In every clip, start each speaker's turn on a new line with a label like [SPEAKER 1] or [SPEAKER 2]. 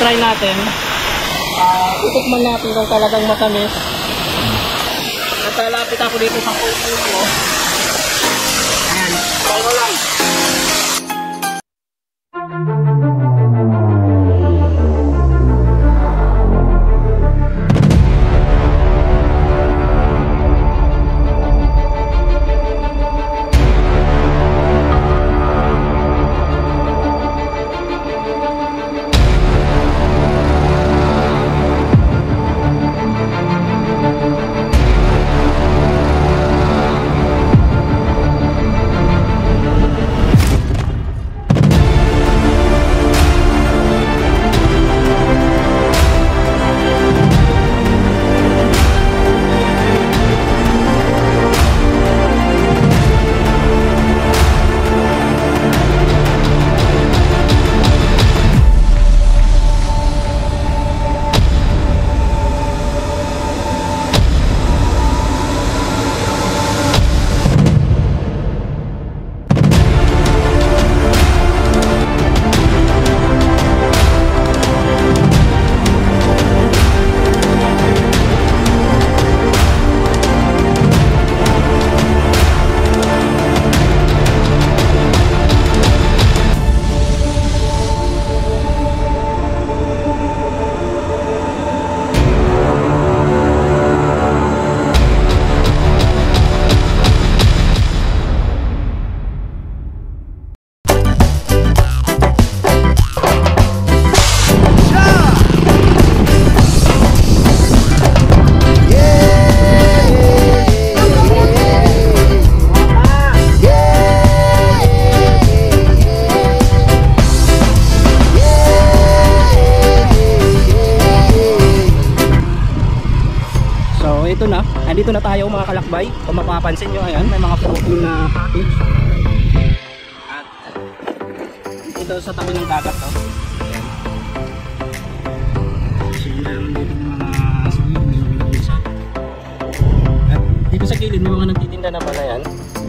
[SPEAKER 1] try natin. Itikman natin kung talagang matamis. At lapit ako dito sa Mundo. Ayan, try mo lang. Andito na tayo mga kalakbay. Kung mapapansin nyo, ayan, may mga floating na cottage. At dito sa tabi ng dagat to. Ayan. So meron dito mga aswang, may mga isa. At dito sa gilid may mga nagtitinda na pala yan.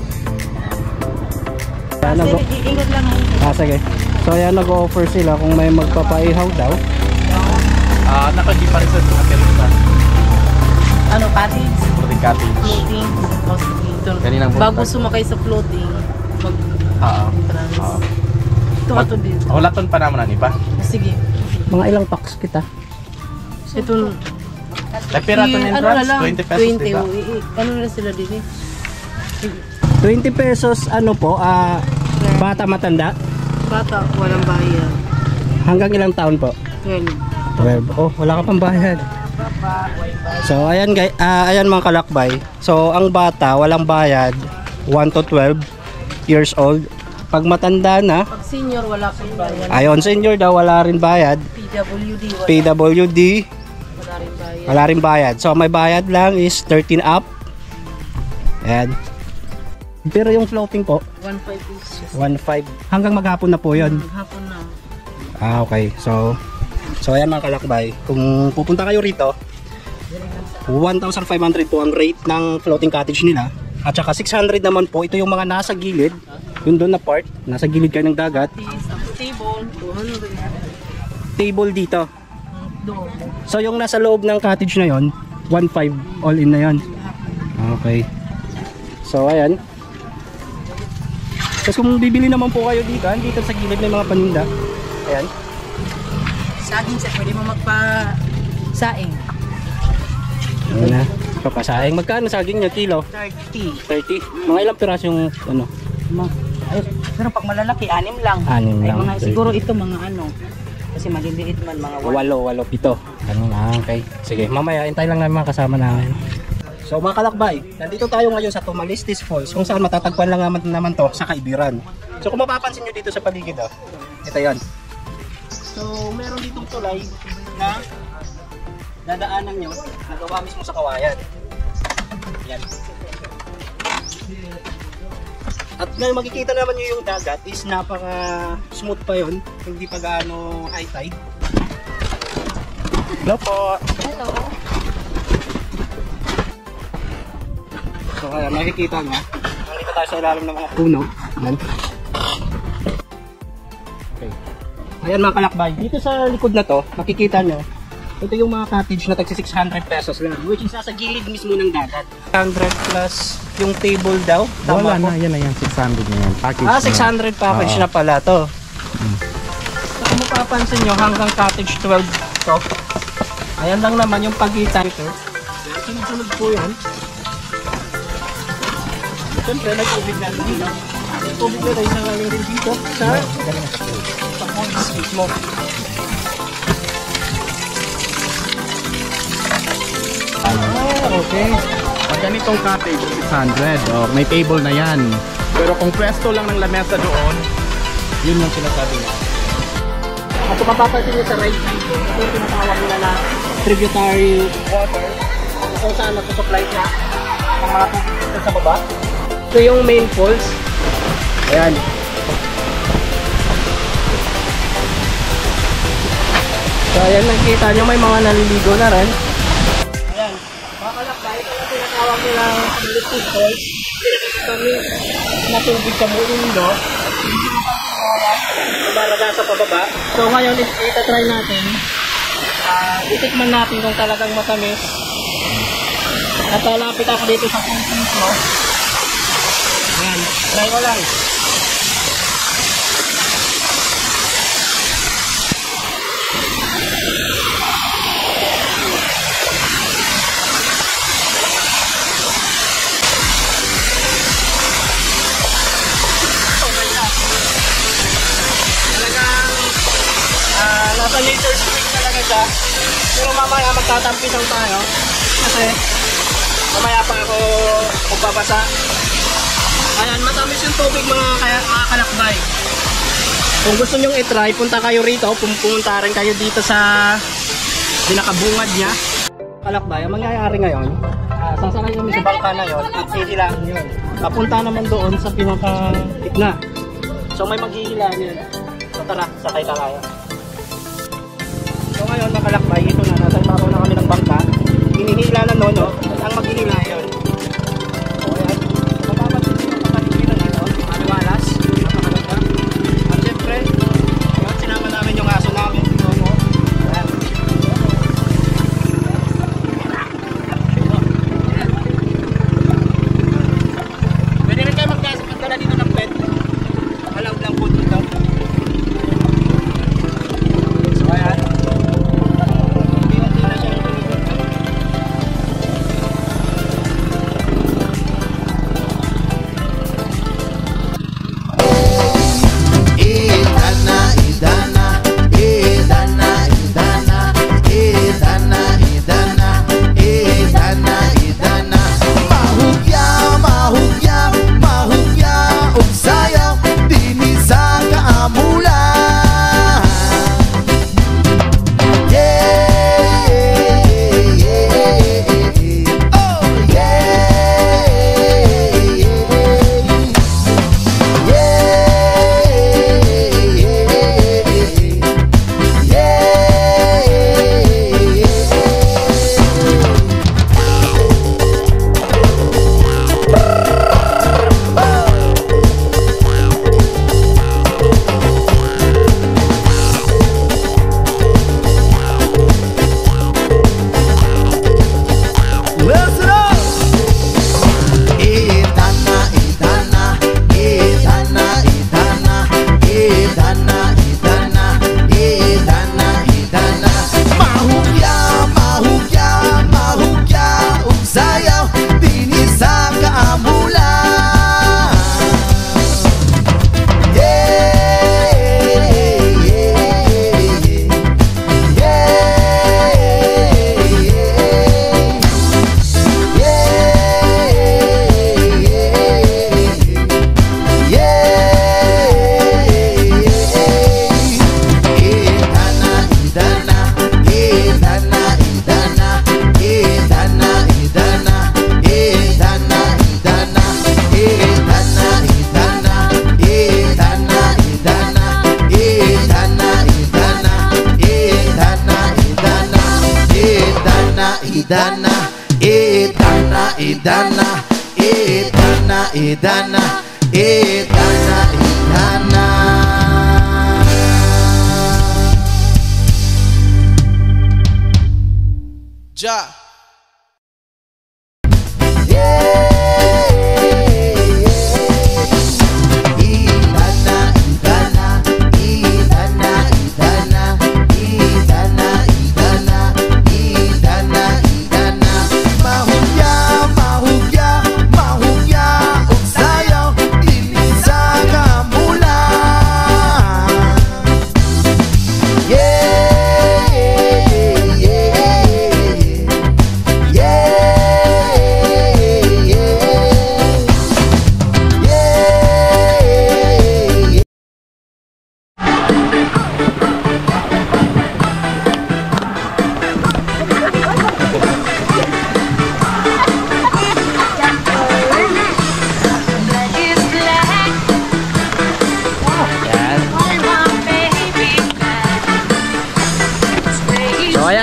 [SPEAKER 2] Iingot lang.
[SPEAKER 1] Sige. So ayan, nag-offer sila kung may magpapaihaw daw.
[SPEAKER 3] Nakagipa rin sa aperita.
[SPEAKER 2] Ano, cottage?
[SPEAKER 3] Floating cottage.
[SPEAKER 2] Floating. Bago sumakay sa floating, mag-trans. Ito ka to dito.
[SPEAKER 3] Laton pa naman ang iba.
[SPEAKER 2] Sige.
[SPEAKER 1] Mga ilang packs kita?
[SPEAKER 2] Ito.
[SPEAKER 3] Piraton entrance, 20 pesos
[SPEAKER 2] 20,
[SPEAKER 3] diba?
[SPEAKER 2] Ano na sila din eh?
[SPEAKER 1] 20 pesos ano po? Bata matanda?
[SPEAKER 2] Bata, walang bayad.
[SPEAKER 1] Hanggang ilang taon po? 12. Oh, wala ka pang bayad. So ayan guys, ayan mga kalakbay. So ang bata walang bayad, 1 to 12 years old. Pag matanda na,
[SPEAKER 2] pag senior wala pang bayad.
[SPEAKER 1] Ayon senior daw wala rin bayad. PWD wala rin bayad. So may bayad lang is 13 up. Ayan. Pero yung floating po 1.5 hanggang maghapon na po yun.
[SPEAKER 2] Maghapon na.
[SPEAKER 1] Okay. So ayan mga kalakbay, kung pupunta kayo rito, 1,500 po ang rate ng floating cottage nila. At saka 600 naman po, ito yung mga nasa gilid, yung doon na part, nasa gilid kayo ng dagat.
[SPEAKER 2] Table, 200.
[SPEAKER 1] Table dito. So yung nasa loob ng cottage na yon, 1,500 all in na yon. Okay. So ayan. Tapos kung bibili naman po kayo dito, dito sa gilid may mga paninda. Ayan.
[SPEAKER 2] Saging sa pwede mo magpa-saing.
[SPEAKER 1] Ano na? Papasaing. Magkano saging niya kilo?
[SPEAKER 2] 30.
[SPEAKER 1] 30. Mga ilang piraso yung ano?
[SPEAKER 2] Pero pag malalaki, 6 lang.
[SPEAKER 1] 6 lang.
[SPEAKER 2] Mga, siguro ito mga ano. Kasi maliliit man mga
[SPEAKER 1] 8, 7. Ano na, okay. Sige, mamaya hintay lang namin mga kasama namin. So mga kalakbay, nandito tayo ngayon sa Tomalistis Falls, kung saan matatagpuan lang naman to sa Caibiran. So kung mapapansin nyo dito sa paligid, ito yan. So meron ditong tulay na dadaanan nyo, nagawa mismo sa kawayan. Yan. At ngayon makikita naman nyo yung dagat is napaka smooth pa yon, hindi pa gaano high tide. Hello po.
[SPEAKER 2] Hello.
[SPEAKER 1] So kaya makikita nyo, nandito tayo sa ilalim ng mga puno. Yan. Okay. Ayan mga kalakbay, dito sa likod na to, makikita nyo, ito yung mga cottage na tagsi 600 pesos lang, which is nasa gilid mismo ng dagat. 100 plus yung table daw.
[SPEAKER 3] Wala
[SPEAKER 1] Tama
[SPEAKER 3] na, yan na yan. 600 na yan. Package
[SPEAKER 1] 600 package na pala to. So, kung mapapansin nyo, hanggang cottage 12 to. Ayan lang naman yung pagitan ito. Sunod-sunod po yan. Siyempre, nag-tubig na dito. Tubig na tayo sa galing rin dito sa pools mismo.
[SPEAKER 3] Okay. Pag ganitong cottage, 600. Oh, may table na yan. Pero kung pwesto lang ng lamesa doon, yun yung sinasabi niya.
[SPEAKER 1] At kung mapapansin nyo sa right side ko, ito yung tinatawag nila na tributary water. Kung saan nagsusupply siya ng mga tubig dito sa baba. Ito yung main falls. Ayan. So ayan, nakikita nyo may mga naliligo na rin. Ayan, mga kalakbay, ito yung tinatawag nilang Tomalistis falls. Kami na tubig sa Mundo. Lumalaga sa pababa. So ngayon, itatry natin. Itikman natin kung talagang matamis. At lapit ako dito sa falls mismo. Ayan, try ko lang. Nasa nature spring talaga siya. Pero mamaya magtatampisaw tayo. Kasi mamaya pa ako magbabasa. Ayan, matamis yung tubig mga kalakbay. Kung gusto nyong i-try, punta kayo rito. Pumunta rin kayo dito sa pinakabungad niya. Kalakbay, ang mangyayari ngayon, sasakay kami sa bangka na yun at hihilaan yun. Papunta naman doon sa pinaka-gitna. So may maghihilaan yun. So tara, sakay tayo. So ngayon mga kalakbay, ito na, nasa ibabaw na kami ng bangka. Hinihila na nono, ang maghihila yun. So ayan, mapapansin nyo yung kapaligiran dito, maliwalas, nakamalaga. At syempre, yun, sinama namin yung aso namin, Nono. Ayan. Pwede rin kayo magdala dito ng pet. Allowed lang po dito. So ayan.
[SPEAKER 4] idana, idana, idana, idana, idana, idana, idana.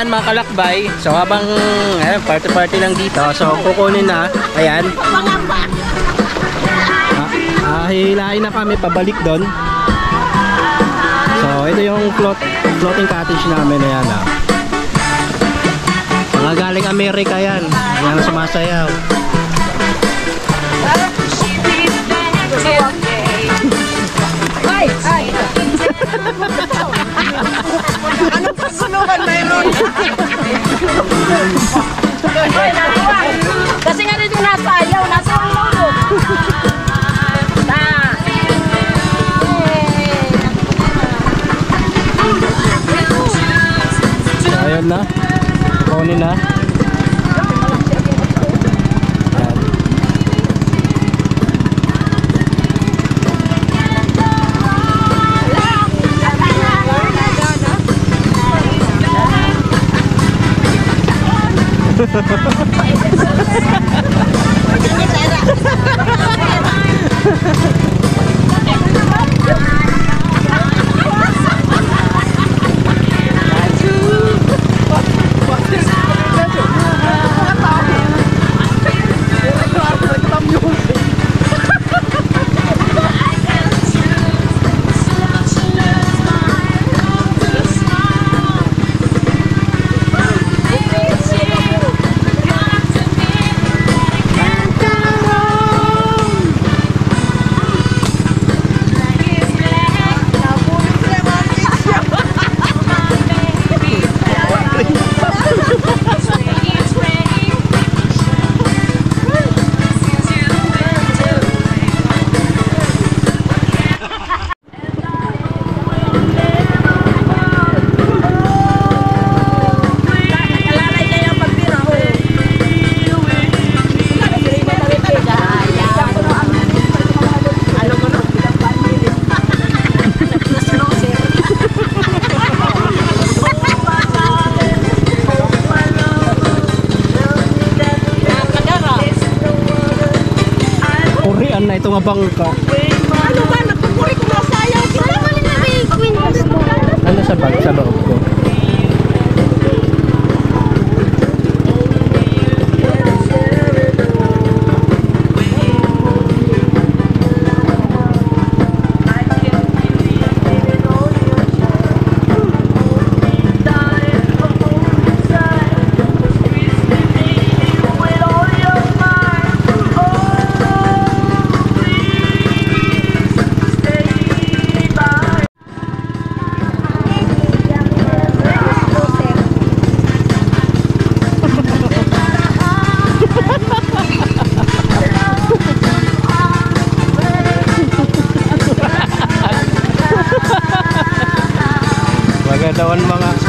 [SPEAKER 1] ayan mga kalakbay. So habang party-party lang dito. So kukunin na. Ayan. Hihilahin na kami pabalik doon. So ito yung floating cottage namin. Ayan ah. Mga galing Amerika yan. Ayan sumasayaw.
[SPEAKER 2] Anong kasunungan mayroon? Kasi nga dito nasa ayaw, nasa ulo.
[SPEAKER 1] Ayun na. Kunin na. Na ito nga bangka.
[SPEAKER 2] Ano ba? Nagpupuri ko na sayaw. Wala ka na
[SPEAKER 1] Ano sa bag sa loob ko? Magandaan mga